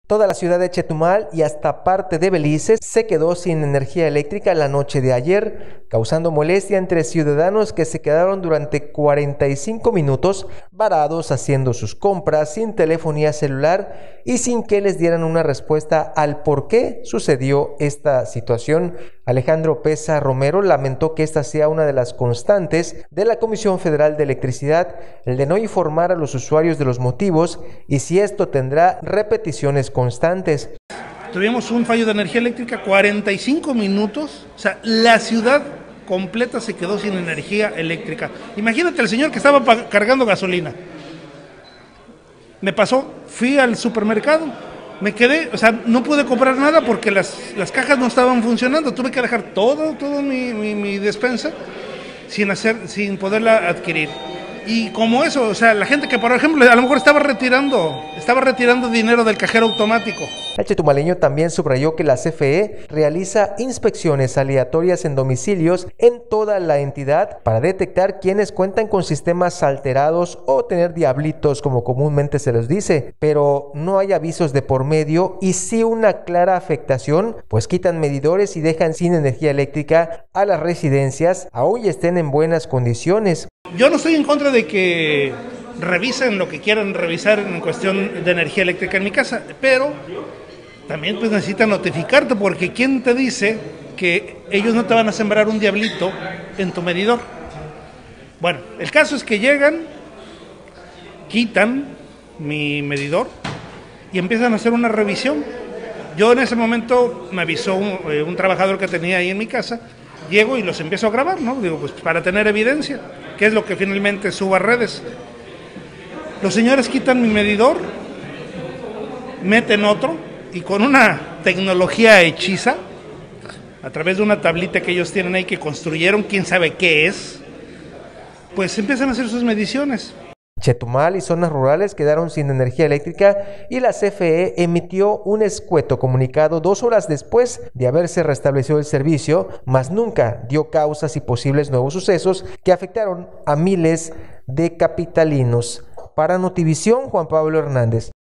Toda la ciudad de Chetumal y hasta parte de Belice se quedó sin energía eléctrica la noche de ayer, causando molestia entre ciudadanos que se quedaron durante 45 minutos varados haciendo sus compras sin telefonía celular y sin que les dieran una respuesta al por qué sucedió esta situación. Alejandro Pesa Romero lamentó que esta sea una de las constantes de la Comisión Federal de Electricidad, el de no informar a los usuarios de los motivos y si esto tendrá repeticiones constantes. Tuvimos un fallo de energía eléctrica, 45 minutos, o sea, la ciudad completa se quedó sin energía eléctrica. Imagínate el señor que estaba cargando gasolina. Me pasó, fui al supermercado, me quedé, o sea, no pude comprar nada porque las cajas no estaban funcionando, tuve que dejar todo mi despensa sin poderla adquirir. Y como eso, o sea, la gente que por ejemplo a lo mejor estaba retirando dinero del cajero automático. El chetumaleño también subrayó que la CFE realiza inspecciones aleatorias en domicilios en toda la entidad para detectar quienes cuentan con sistemas alterados o tener diablitos, como comúnmente se les dice, pero no hay avisos de por medio y sí una clara afectación, pues quitan medidores y dejan sin energía eléctrica a las residencias, aún y estén en buenas condiciones. Yo no estoy en contra de que revisen lo que quieran revisar en cuestión de energía eléctrica en mi casa, pero también pues necesitan notificarte, porque ¿quién te dice que ellos no te van a sembrar un diablito en tu medidor? Bueno, el caso es que llegan, quitan mi medidor y empiezan a hacer una revisión. Yo en ese momento me avisó un trabajador que tenía ahí en mi casa, llego y los empiezo a grabar, ¿no? Digo, pues para tener evidencia, que es lo que finalmente subo a redes. Los señores quitan mi medidor, meten otro y con una tecnología hechiza, a través de una tablita que ellos tienen ahí que construyeron, quién sabe qué es, pues empiezan a hacer sus mediciones. Chetumal y zonas rurales quedaron sin energía eléctrica y la CFE emitió un escueto comunicado 2 horas después de haberse restablecido el servicio, mas nunca dio causas y posibles nuevos sucesos que afectaron a miles de capitalinos. Para Notivisión, Juan Pablo Hernández.